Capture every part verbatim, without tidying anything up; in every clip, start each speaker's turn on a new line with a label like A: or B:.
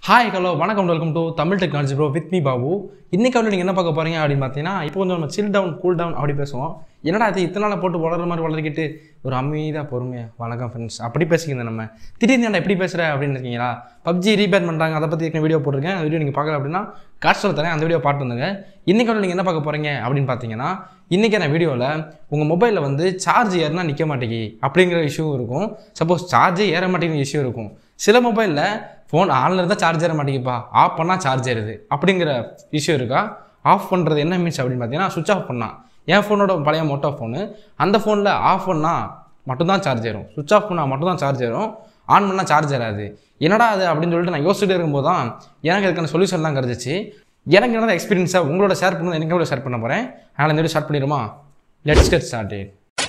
A: Hi, hello, வணக்கம் welcome to Tamil Technology Bro with me Babu. இன்னைக்கு வந்து நீங்க என்ன பார்க்க போறீங்க அப்படினு பார்த்தீங்கன்னா இப்போ கொஞ்சம் நம்ம chill down cool down அப்படி பேசுவோம். என்னடா இது இத்தனை நாளா போட்டு வளர்ற மாதிரி வளர்க்கிட்டு ஒரு அமைதியா பொறுமையா வணக்கம் फ्रेंड्स அப்படி பேசிக்கிங்க நம்ம. திடீர்னு என்ன எப்படி பேசுற அப்படினு இருக்கீங்களா? P U B G rebate பண்றாங்க அத பத்தி ஒரு வீடியோ போட்டுருக்கேன். அந்த வீடியோ நீங்க பார்க்கல அப்படினா காஸ்ட்ல தரேன் அந்த வீடியோ பார்த்து வந்துங்க. இன்னைக்கு வந்து நீங்க என்ன பார்க்க போறீங்க அப்படினு பார்த்தீங்கன்னா இன்னைக்கு நான் வீடியோல உங்க மொபைல்ல வந்து சார்ஜ் ஏறனா நிக்க மாட்டேங்கி அப்படிங்கற இஷ்யூ இருக்கும். சப்போஸ் சார்ஜ் ஏற மாட்டேங்கிற இஷ்யூ இருக்கும். சில மொபைல்ல ஃபோன் ஆன்ல இருந்தா சார்ஜ் ஏற மாட்டேங்குப்பா ஆஃப் பண்ணா சார்ஜ் ஏறுது அப்படிங்கிற இஷ்யூ இருக்கா ஆஃப் பண்றது என்ன மீன்ஸ் அப்படின்னு பார்த்தீங்கன்னா சுவிட்ச் ஆஃப் பண்ணா என் ஃபோனோட பழைய மோட்டோ ஃபோனு அந்த ஃபோனில் ஆஃப் பண்ணா மட்டும்தான் சார்ஜ் ஏறும் சுவிட்ச் ஆஃப் பண்ணால் மட்டும்தான் சார்ஜ் ஏறும் ஆன் பண்ணால் சார்ஜ் ஏறாது என்னடா அது அப்படின்னு சொல்லிட்டு நான் யோசிச்சுட்டே இருக்கும்போது தான் எனக்கு இதுக்கான சொல்யூஷன்லாம் கிடச்சிச்சு எனக்கு என்னோட எக்ஸ்பீரியன்ஸாக உங்களோட ஷேர் பண்ணணும் எனக்கு எவ்வளோ ஷேர் பண்ண போகிறேன் அதனால் இந்த வீடியோ ஸ்டார்ட் பண்ணிடுமா லெட்ஸ் கெட் ஸ்டார்டட்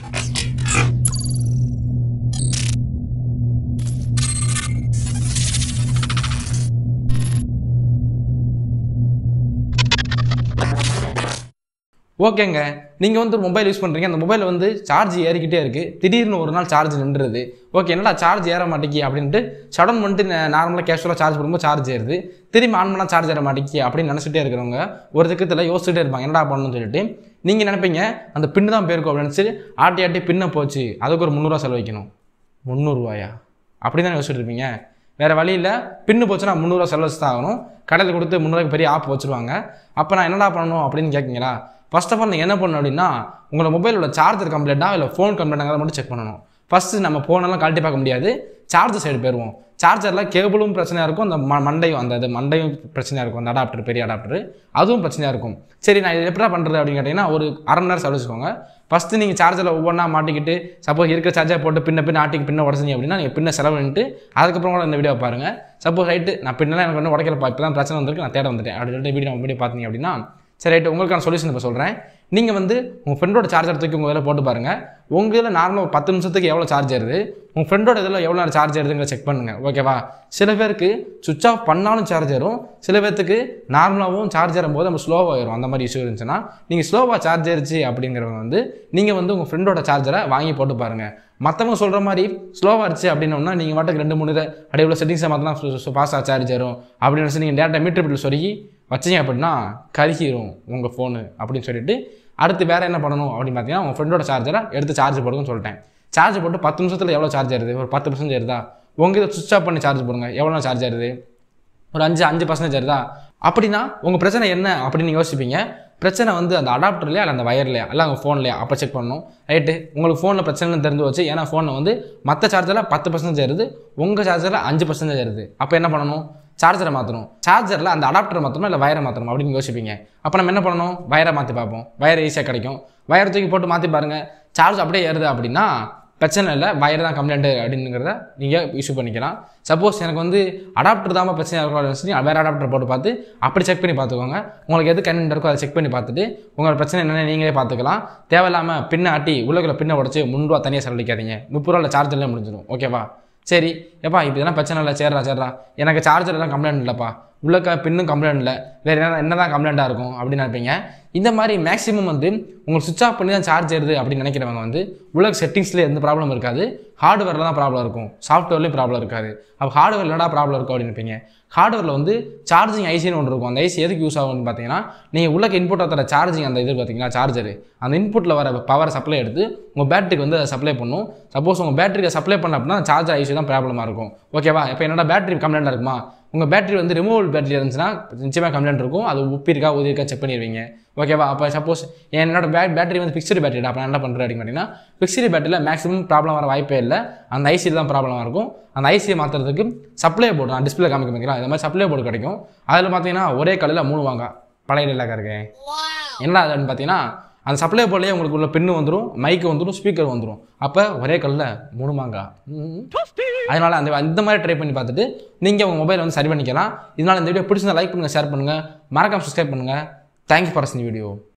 A: ஓகேங்க நீங்கள் வந்து ஒரு மொபைல் யூஸ் பண்ணுறீங்க அந்த மொபைல் வந்து சார்ஜ் ஏறிக்கிட்டே இருக்குது திடீர்னு ஒரு நாள் சார்ஜ் நின்றுது ஓகே என்னடா சார்ஜ் ஏற மாட்டேங்கி அப்படின்ட்டு சடன் பண்ணிட்டு நார்மலாக கேஷுவலாக சார்ஜ் பண்ணும்போது சார்ஜ் ஏறுது திரும்பி ஆன் பண்ணால் சார்ஜ் ஏற மாட்டேங்கி அப்படின்னு நினச்சிட்டே இருக்கிறவங்க ஒரு திக்கத்தில் யோசிச்சுட்டே இருப்பாங்க என்னடா பண்ணணும்னு சொல்லிட்டு நீங்கள் நினைப்பீங்க அந்த பின்னு தான் போயிருக்கும் அப்படின்னு நினச்சி ஆட்டி ஆட்டி பின்ன போச்சு அதுக்கு ஒரு முந்நூறுவா செலவழிக்கணும் முந்நூறுவாயா அப்படி தான் யோசிச்சுட்டு இருப்பீங்க வேறு வழியில் பின்னு போச்சுன்னா முந்நூறுவா செலவழிச்சு தான் ஆகணும் கடையில் கொடுத்து முந்நூறுவாய்க்கு பெரிய ஆப் வச்சுருவாங்க அப்போ நான் என்னடா பண்ணணும் அப்படின்னு கேட்குங்களா ஃபர்ஸ்ட் ஆஃப் ஆல் நீங்கள் என்ன பண்ணணும் அப்படின்னா உங்களோட மொபைலோட சார்ஜர் கம்ப்ளைண்ட்டாக இல்லை ஃபோன் கம்ப்ளைண்ட்டாக மட்டும் செக் பண்ணணும் ஃபஸ்ட்டு நம்ம ஃபோனெல்லாம் கழட்டி பார்க்க முடியாது சார்ஜர் சைடு போயிடுவோம் சார்ஜரில் கேபிளும் பிரச்சனையாக இருக்கும் அந்த ம மண்டையும் அந்த இது மண்டையும் பிரச்சனையாக இருக்கும் அந்த அடாப்டர் பெரிய அடாப்டர் அதுவும் பிரச்சனையாக இருக்கும் சரி நான் இது எப்படா பண்ணுறது அப்படின்னு கேட்டிங்கன்னா ஒரு அரை மணி நேரம் செலவிச்சுக்கோங்க ஃபஸ்ட்டு நீங்கள் சார்ஜரில் ஒவ்வொன்றா மாட்டிக்கிட்டு சப்போஸ் இருக்கிற சார்ஜர் போட்டு பின்ன பின்ன ஆட்டிக்கு பின்ன உடச்சிங்க அப்படின்னா நீங்கள் பின்ன செலவு பண்ணிட்டு அதுக்கப்புறம் கூட இந்த வீடியோ பாருங்கள் சப்போஸ் ரைட்டு நான் பின்னெல்லாம் எனக்கு வந்து உடைக்கலப்பா இப்போ தான் பிரச்சனை வந்திருக்கு நான் தேட வந்துட்டேன் அப்படின்னு சொல்லிட்டு வீடியோ வீடியோ பார்த்தீங்க அப்படின்னா சரி ரைட்டு உங்களுக்கான சொல்யூஷன் இப்போ சொல்கிறேன் நீங்கள் வந்து உங்கள் ஃப்ரெண்டோட சார்ஜர் தூக்கி உங்கள் இதில் போட்டு பாருங்கள் உங்கள் இதில் நார்மலாக பத்து நிமிஷத்துக்கு எவ்வளோ சார்ஜ் ஏறுது உங்கள் ஃப்ரெண்டோட இதில் எவ்வளோ நேரம் சார்ஜ் ஏறுதுங்கிற செக் பண்ணுங்கள் ஓகேவா சில பேருக்கு சுவிட்ச் ஆஃப் பண்ணாலும் சார்ஜ் ஏறும் சில பேருக்கு நார்மலாகவும் சார்ஜ் ஏறும்போது நம்ம ஸ்லோவாக ஏறும் அந்த மாதிரி இஷ்யூ இருந்துச்சுன்னா நீங்கள் ஸ்லோவாக சார்ஜ் ஏறிச்சு அப்படிங்கிறவங்க வந்து நீங்கள் வந்து உங்கள் ஃப்ரெண்டோட சார்ஜரை வாங்கி போட்டு பாருங்கள் மற்றவங்க சொல்கிற மாதிரி ஸ்லோவாக இருந்துச்சு அப்படின்னோம்னா நீங்கள் வாட்டுக்கு ரெண்டு மூணு அப்படியே உள்ள செட்டிங்ஸை மாற்றினா ஃபாஸ்ட்டாக சார்ஜ் ஏறும் அப்படின்னு நினச்சி நீங்கள் டேரெக்டாக மீட்டர் பில் சொருகி வச்சிங்க அப்படின்னா கருகிரும் உங்கள் ஃபோனு அப்படின்னு சொல்லிட்டு அடுத்து வேறு என்ன பண்ணணும் அப்படின்னு பார்த்தீங்கன்னா உங்கள் ஃப்ரெண்டோட சார்ஜரை எடுத்து சார்ஜ் போடுங்கன்னு சொல்லிட்டேன் சார்ஜ் போட்டு பத்து நிமிஷத்தில் எவ்வளோ சார்ஜ் ஆயிருது ஒரு பத்து பர்சன்ட் ஏறுதா உங்கள் இதை சுவிட்ச் ஆஃப் பண்ணி சார்ஜ் போடுங்க எவ்வளோ சார்ஜ் ஆயிருது ஒரு அஞ்சு அஞ்சு பர்சன்டேஜ் ஏறுதா அப்படின்னா உங்கள் பிரச்சனை என்ன அப்படின்னு யோசிப்பீங்க பிரச்சனை வந்து அந்த அடாப்டர்லையா இல்லை அந்த வயர்லையா இல்லை உங்கள் ஃபோன்லையா அப்போ செக் பண்ணணும் ரைட்டு உங்களுக்கு ஃபோனில் பிரச்சனைன்னு தெரிஞ்சு வச்சு ஏன்னா ஃபோனில் வந்து மற்ற சார்ஜரில் பத்து பர்சன்டேஜ் ஏறுது உங்கள் சார்ஜரில் அஞ்சு பர்சன்டேஜ் ஏறுது அப்போ என்ன பண்ணணும் சார்ஜரை மாற்றணும் சார்ஜரில் அந்த அடாப்டரை மாற்றணும் இல்லை வயரை மாற்றணும் அப்படின்னு யோசிப்பீங்க அப்போ நம்ம என்ன பண்ணணும் வயரை மாற்றி பார்ப்போம் வயரை ஈஸியாக கிடைக்கும் வயரை தூக்கி போட்டு மாற்றி பாருங்கள் சார்ஜ் அப்படியே ஏறுது அப்படின்னா பிரச்சனை இல்லை வயர் தான் கம்ப்ளைண்ட்டு அப்படிங்கிறத நீங்கள் இஷ்யூ பண்ணிக்கலாம் சப்போஸ் எனக்கு வந்து அடாப்டர் தான் பிரச்சனையாக இருக்கும் வேறு அடாப்டர் போட்டு பார்த்து அப்படி செக் பண்ணி பார்த்துக்கோங்க உங்களுக்கு எது கன்வீனியன்ட் இருக்கோ அதை செக் பண்ணி பார்த்துட்டு உங்களோட பிரச்சனை என்னென்ன நீங்களே பார்த்துக்கலாம் தேவையில்லாமல் பின்ன ஆட்டி உள்ளுக்குள்ள பின்ன உடச்சி முந்நூறுவா தனியாக செலவழிக்காதீங்க முப்பது ரூபா சார்ஜர்லேயே முடிஞ்சிடும் ஓகேவா சரி எப்பா இப்போ இதெல்லாம் பிரச்சனை இல்லை சேர்றா சேர்றா எனக்கு சார்ஜர் எல்லாம் கம்ப்ளைண்ட் இல்லைப்பா உள்ளக்க பின்னும் கம்ப்ளைண்ட் இல்லை வேறு என்ன என்ன தான் கம்ப்ளைண்ட்டாக இருக்கும் அப்படின்னு நினைப்பீங்க இந்த மாதிரி மேக்ஸிமம் வந்து உங்களுக்கு சுவிட்ச் ஆஃப் பண்ணி தான் சார்ஜ் ஏறுது அப்படின்னு நினைக்கிறவங்க வந்து உலக செட்டிங்ஸில் எந்த ப்ராப்ளம் இருக்காது ஹார்ட்வேரில் தான் ப்ராப்ளம் இருக்கும் சாஃப்ட்வேர்லேயும் ப்ராப்ளம் இருக்காது அப்போ ஹார்ட்வேர் என்னடா ப்ராப்ளம் இருக்கும் அப்படின்னு நினைப்பீங்க ஹார்ட்வேரில் வந்து சார்ஜிங் ஐசின்னு ஒன்று இருக்கும் அந்த ஐசி எதுக்கு யூஸ் ஆகும்னு பார்த்தீங்கன்னா நீங்கள் உள்ளக்க இன்புட் தர சார்ஜிங் அந்த இது பார்த்தீங்கன்னா சார்ஜர் அந்த இன்புட்டில் வர பவர் சப்ளை எடுத்து உங்கள் பேட்டரிக்கு வந்து அதை சப்ளை பண்ணும் சப்போஸ் உங்கள் பேட்டரிக்கு சப்ளை பண்ண அப்படின்னா சார்ஜர் ஐசி தான் ப்ராப்ளமாக இருக்கும் ஓகேவா இப்போ என்னோட பேட்டரி கம்ப்ளைண்ட்டாக இருக்குமா உங்கள் பேட்டரி வந்து ரிமூவல் பேட்டரி இருந்துச்சுன்னா நிச்சயமாக கம்ப்ளைண்ட் இருக்கும் அது உப்பிருக்கா ஊதிருக்கா செக் பண்ணிடுவீங்க ஓகேவா அப்போ சப்போஸ் என்னோட பே பேட்டரி வந்து ஃபிக்ஸ்டு பேட்டரி அப்போ என்ன பண்ணுறேன் அப்படின்னு பார்த்தீங்கன்னா ஃபிக்ஸ்டு பேட்டரியில் மேக்ஸிமம் ப்ராப்ளம் வர வாய்ப்பே இல்லை அந்த ஐசியில் தான் ப்ராப்ளமாக இருக்கும் அந்த ஐசியை மாற்றுறதுக்கு சப்ளை போர்டு நான் டிஸ்பிளே காமிக்க வைக்கலாம் இந்த மாதிரி சப்ளை போர்டு கிடைக்கும் அதில் பார்த்தீங்கன்னா ஒரே கல்லில் மூணு வாங்க பழைய இல்லாக்கா இருக்கேன் என்ன அதுன்னு பார்த்தீங்கன்னா அந்த சப்ளை போர்ட்லேயே உங்களுக்கு உள்ள பின்னு வந்துடும் மைக்கு வந்துடும் ஸ்பீக்கர் வந்துடும் அப்போ ஒரே கல்லில் மூணு மாங்கா அதனால் அந்த இந்த மாதிரி ட்ரை பண்ணி பார்த்துட்டு நீங்கள் உங்கள் மொபைலை வந்து சரி பண்ணிக்கலாம் இதனால் இந்த வீடியோ பிடிச்சிருந்தா லைக் பண்ணுங்கள் ஷேர் பண்ணுங்கள் மறக்காம சப்ஸ்கிரைப் பண்ணுங்கள் தேங்க்யூ ஃபார் வாட்சிங் வீடியோ